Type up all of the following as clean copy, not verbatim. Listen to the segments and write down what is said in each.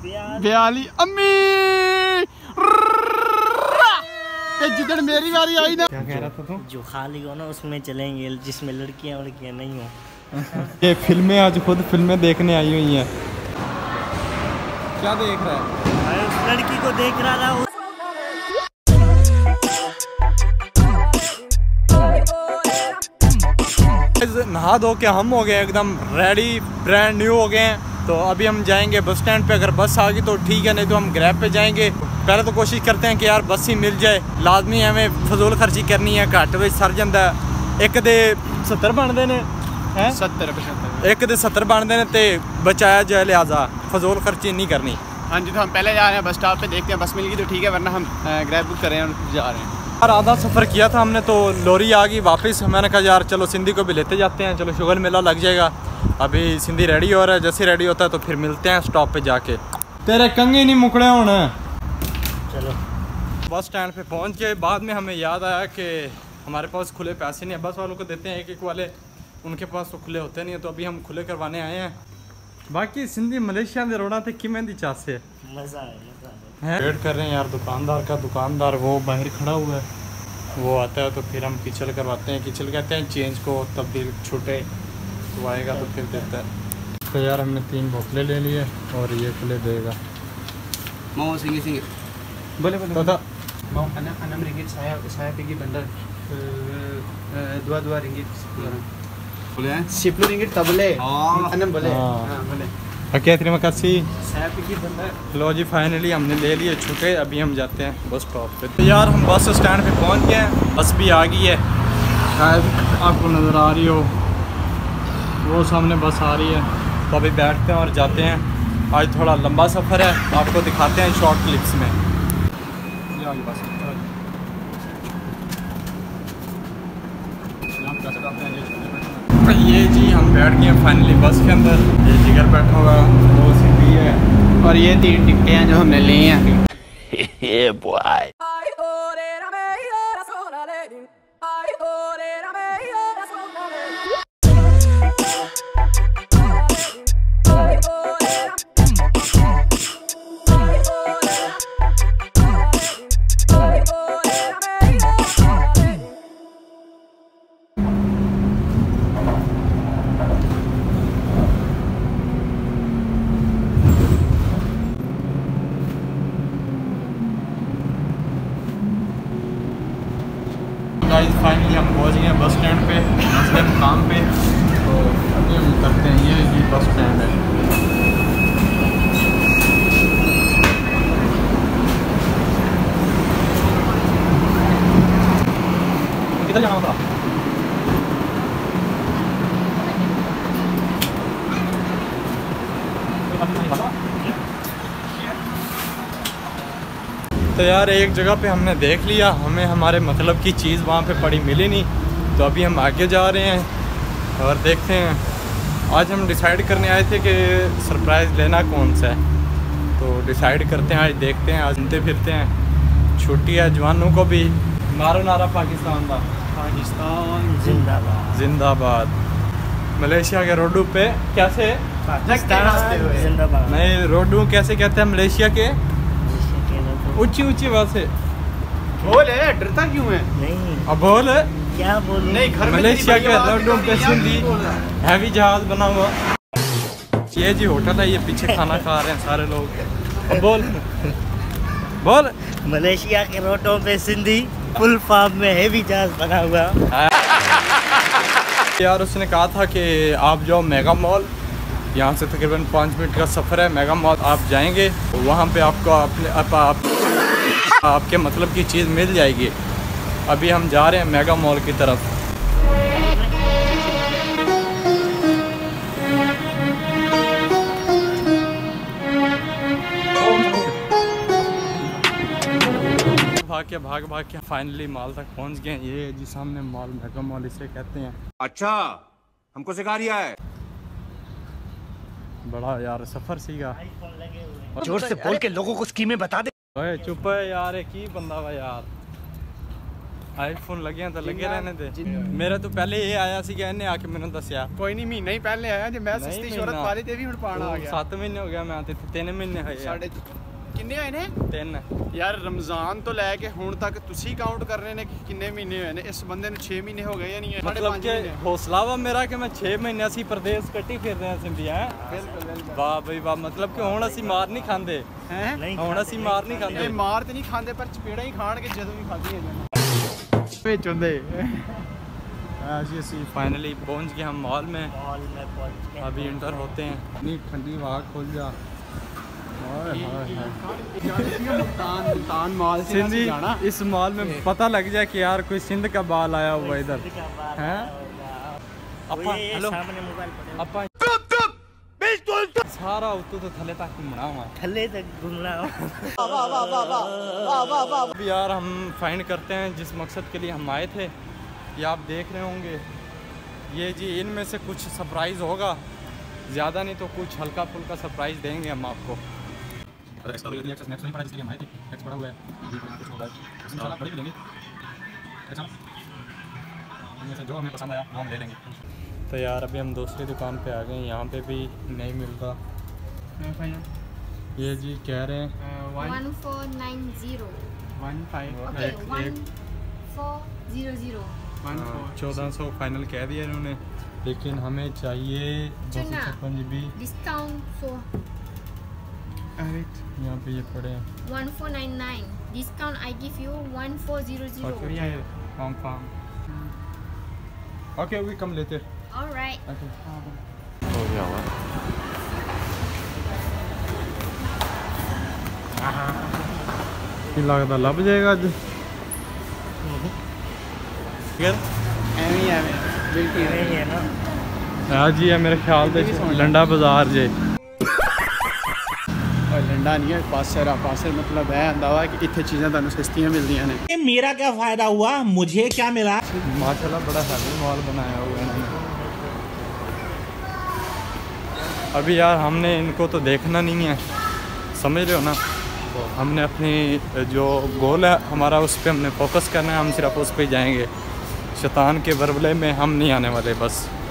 बयाली अम्मी जिधर मेरी बारी आई ना। क्या कह रहा था तू? जो खाली हो ना उसमें चलेंगे, जिसमें लड़कियां वड़कियां नहीं हो। ये फिल्में आज खुद फिल्में देखने आई हुई हैं। क्या देख रहा है? उस लड़की को देख रहा था। नहा धो के हम हो गए एकदम रेडी, ब्रांड न्यू हो गए हैं। तो अभी हम जाएंगे बस स्टैंड पे। अगर बस आ गई तो ठीक है, नहीं तो हम ग्रैब पे जाएंगे। पहले तो कोशिश करते हैं कि यार बस ही मिल जाए। लाजमी हमें फजूल खर्ची करनी है, घट में सर जाता है। एक दे 70 बनते ने, 70 एक दे 70 बनते ने ते बचाया जाए, लिहाजा फजूल खर्ची नहीं करनी। हाँ जी, तो हम पहले जा रहे हैं बस स्टॉप पे, देखते हैं बस मिल गई तो ठीक है, वरना हम ग्रैब बुक कर रहे हैं और जा रहे हैं। यार आधा सफ़र किया था हमने तो लोरी आ गई वापस। मैंने कहा यार चलो सिंधी को भी लेते जाते हैं, चलो शुगर मेला लग जाएगा। अभी सिंधी रेडी हो रहा है, जैसे रेडी होता है तो फिर मिलते हैं स्टॉप पे जाके। तेरे कंगे नहीं मुकड़े होने। चलो बस स्टैंड पे पहुंच गए। बाद में हमें याद आया कि हमारे पास खुले पैसे नहीं है, बस वालों को देते हैं एक एक वाले, उनके पास तो खुले होते नहीं है। तो अभी हम खुले करवाने आए हैं। बाकी सिंधी मलेशिया के रोड़ा थे कि मेहंदी चासे मज़ा है। वेट कर रहे हैं यार दुकानदार का। दुकानदार वो बाहर खड़ा हुआ है, वो आता है तो फिर हम किचल करवाते हैं। किचल कहते हैं चेंज को तब्दील छूटे, तो आएगा तो फिर देता है। तो यार हमने 3 बोतलें ले लिए और ये खुले देगा। mau singgih boleh boleh तो mau 6 ringgit saya pergi bandar 2 ringgit 10 orang boleh 10 ringgit tak boleh 6 boleh boleh okay terima kasih। saya pergi bandar। लो जी फाइनली हमने ले लिए छुटे। अभी हम जाते हैं बस स्टॉप पे। तो यार हम बस स्टैंड पे पहुंच गए हैं, बस भी आ गई है, शायद आपको नज़र आ रही हो, वो सामने बस आ रही है। तो अभी बैठते हैं और जाते हैं। आज थोड़ा लंबा सफ़र है, आपको दिखाते हैं शॉर्ट क्लिप्स में। ये जी हम बैठ गए हैं फाइनली बस के अंदर। ये जिगर बैठा हुआ, वो सिंधी है, और ये 3 टिकटें हैं जो हमने ली हैं। फाइनली हम पहुँच गए हैं बस स्टैंड पे, अपने मुकाम पे। तो अभी हम करते हैं, ये बस स्टैंड है। किधर जाना होगा? तो यार एक जगह पे हमने देख लिया, हमें हमारे मतलब की चीज़ वहाँ पे पड़ी मिली नहीं। तो अभी हम आगे जा रहे हैं और देखते हैं। आज हम डिसाइड करने आए थे कि सरप्राइज़ लेना कौन सा है, तो डिसाइड करते हैं आज, देखते हैं। आज घूमते फिरते हैं, छुट्टी है जवानों को भी। मारो नारा पाकिस्तान का, पाकिस्तान जिंदाबाद जिंदाबाद। मलेशिया के रोडू पे कैसे जिंदाबाद नहीं, रोडू कैसे कहते हैं मलेशिया के? ऊंची ऊंची बात है। बोल है, डरता क्यों है? नहीं अब बोल क्या बोल नहीं, घर में मलेशिया के रोडों पे सिंधी हैवी जहाज बना हुआ। ये जी होटल है, ये पीछे खाना खा रहे हैं सारे लोग। अब बोल बोल। मलेशिया के रोडों पे सिंधी फुल फॉर्म में हैवी जहाज बना हुआ। यार उसने कहा था कि आप जाओ मेगा मॉल, यहाँ से तकरीबन 5 मिनट का सफ़र है। मेगा मॉल आप जाएंगे तो वहाँ पे आपको आपके मतलब की चीज़ मिल जाएगी। अभी हम जा रहे हैं मेगा मॉल की तरफ। भाग के फाइनली मॉल तक पहुँच गए। ये जी सामने मॉल, मेगा मॉल इसे कहते हैं। अच्छा, हमको सिखा रिया है। बड़ा यार सफ़र सीगा। जोर से बोल के लोगों को स्कीमें बता दे। ओए चुप है यार, एक ही बंदा वा यार। आईफोन लगे तो लगे रहने दे। मेरा तो पहले ये आया सी कि इन्हें आके मैंने दसिया कोई नहीं महीना ही पहले आया जे मैं सस्ती शोहरत वाली ते भी हुण पाना आ गया। 7 महीने हो गया मैं आते 3 महीने होए साढ़े किन्ने होए ने 3 यार रमजान तो लैके हुण तक तुसी काउंट कर रहे ने कि किन्ने महीने होए ने। इस बंदे ने 6 महीने हो गए या नहीं मतलब कि हौसला वा मेरा कि मैं 6 महीने असी प्रदेश कट्टी फिर रहे हैं सिंधी हैं। बिल्कुल वाह भाई वाह मतलब कि हुण असी मार नहीं खांदे हैं हुण असी मार नहीं खांदे मार ते नहीं खांदे पर चपेड़ा ही खाण के जदों भी खाधी है विच हुंदे। ऐसी फाइनली पहुंच गए हम मॉल में पहुंच गए। अभी इंटर होते हैं। इतनी ठंडी हवा खुल जा मुल्तान मॉल से सिंधी जाना इस मॉल में पता लग जाए कि यार कोई सिंध का बाल आया हुआ इधर हैं। अपा हेलो सामने मोबाइल पड़े अपा सारा उत्तू तो थले तक घूमना हुआ थल्ले तक घूमना। अभी यार हम फाइंड करते हैं जिस मकसद के लिए हम आए थे। ये आप देख रहे होंगे ये जी इनमें से कुछ सरप्राइज़ होगा, ज़्यादा नहीं तो कुछ हल्का फुल्का सरप्राइज़ देंगे हम आपको। जो हमें पसंद आया वो हम ले लेंगे। तो यार अभी हम दूसरी दुकान पे आ गए, यहाँ पे भी नहीं मिलता। ये जी कह रहे हैं 1490 ओके 1400 1400 फाइनल कह दिया इन्होंने, लेकिन हमें चाहिए 256 GB डिस्काउंट सो यहाँ पे ये पड़े हैं 1499 discount I give you 1400 okay we come लेते ऑलराइट। हो गया हुआ लगता लभ जाएगा अज नहीं है ना हाँ जी है मेरे ख्याल से लंडा बाजार जे लंडा नहीं है पासे मतलब है अंदावा कि इतने चीज़ें तुहानू सस्तियां मिलदियां ने। मेरा क्या फायदा हुआ, मुझे क्या मिला। माशाल्लाह बड़ा हैवी मॉल बनाया हुआ है इन्होंने। अभी यार हमने इनको तो देखना नहीं है, समझ रहे हो ना। तो हमने अपनी जो गोल है हमारा उस पर हमने फोकस करना है, हम सिर्फ उस पर जाएंगे। शैतान के बरबले में हम नहीं आने वाले बस।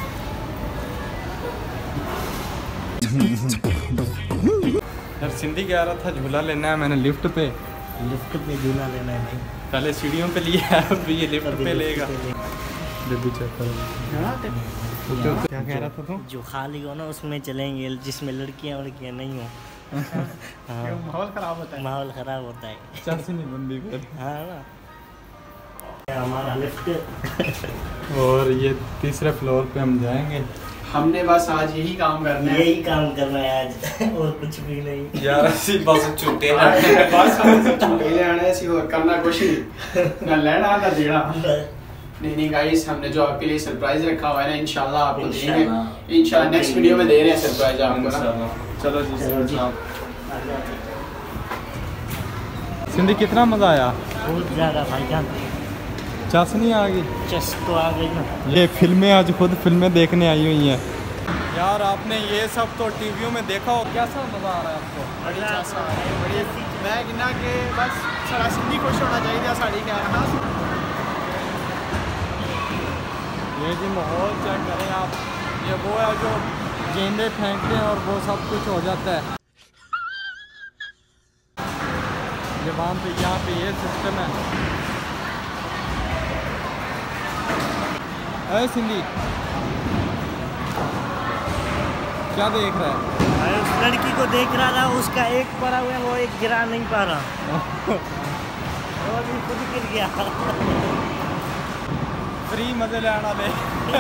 यार सिंधी कह रहा था झूला लेना है, मैंने लिफ्ट पे झूला लेना है। पहले सीढ़ियों पे लिया है, अभी ये लिफ्ट पे लेगा। बेबी चेक करो क्या कह रहा था तू? जो खाली हो ना उसमें चलेंगे जिसमें लड़कियां नहीं हो। माहौल खराब होता है। माहौल खराब होता है। चल से नहीं बंदी फिर। हाँ ना हमारा लिफ्ट और ये तीसरे फ्लोर पे हम जाएंगे। हमने बस आज यही काम करना है, यही काम करना है आज और कुछ भी नहीं यार ऐसी बस छूटे बस हमसे झूठे ले आना है, और करना कुछ नहीं, ना लेना ना देना। नहीं गाइस हमने जो आपके लिए सरप्राइज रखा हुआ है ना इंशाल्लाह आपको देंगे। इंशाल्लाह नेक्स्ट वीडियो में दे रहे हैं सरप्राइज आपको ना। चलो जी सिंधी कितना मजा आया? बहुत ज़्यादा भाईजान। चाशनी आ गई, चस तो आ गई ना। ये फिल्में आज खुद फिल्में देखने आई हुई हैं। यार आपने ये सब तो टीवियों में देखा हो, कैसा मजा आ रहा है आपको? बड़ी चासा बड़ी मैं कहना कि बस सारा सिंधी खुश होना चाहिए साड़ी क्या है ना। ये जी माहौल चेक करें आप, ये वो है जो गेंदे फेंकते हैं और वो सब कुछ हो जाता है। ये वहाँ पे यहाँ पे ये सिस्टम है। अरे सिंधी क्या देख रहा है? मैं उस लड़की को देख रहा था, उसका एक पड़ा हुआ है, वो एक गिरा नहीं पा रहा। वो भी खुद गिर गया। फ्री मजे लेना ले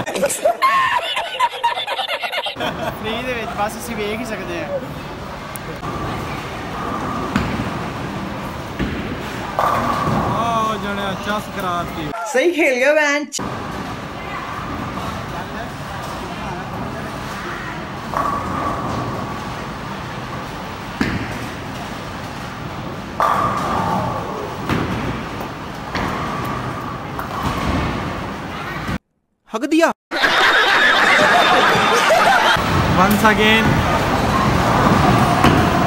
फ्री दे विच बस ਅਸੀਂ ਵੇਖ ਹੀ ਸਕਦੇ ਹਾਂ। आओ जने चस कराती। सही खेल गया बेंच। हक दिया once again।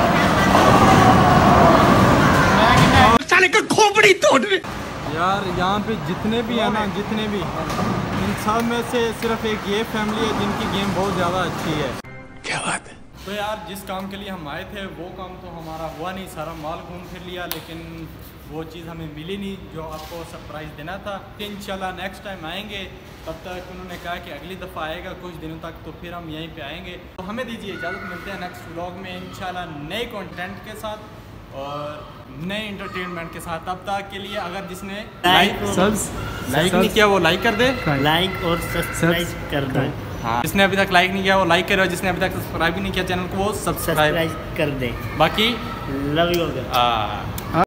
साले का खोपड़ी तोड़। यार यहाँ यहाँ पे जितने भी है ना, जितने भी, इन सब में से सिर्फ एक ये फैमिली है जिनकी गेम बहुत ज़्यादा अच्छी है। क्या बात है। तो यार जिस काम के लिए हम आए थे वो काम तो हमारा हुआ नहीं, सारा माल घूम फिर लिया, लेकिन वो चीज़ हमें मिली नहीं जो आपको सरप्राइज़ देना था। इंशाल्लाह नेक्स्ट टाइम आएंगे, तब तक उन्होंने कहा कि अगली दफ़ा आएगा कुछ दिनों तक, तो फिर हम यहीं पे आएंगे। तो हमें दीजिए इजाज़त, मिलते हैं नेक्स्ट व्लॉग में इंशाल्लाह नए कंटेंट के साथ और नए एंटरटेनमेंट के साथ। तब तक के लिए अगर जिसने लाइक नहीं किया वो लाइक कर दे, लाइक और सब्सक्राइब कर दो। हाँ, जिसने अभी तक लाइक नहीं किया वो लाइक करे, और जिसने अभी तक सब्सक्राइब भी नहीं किया चैनल को वो सब्सक्राइब कर दे। बाकी लव यू।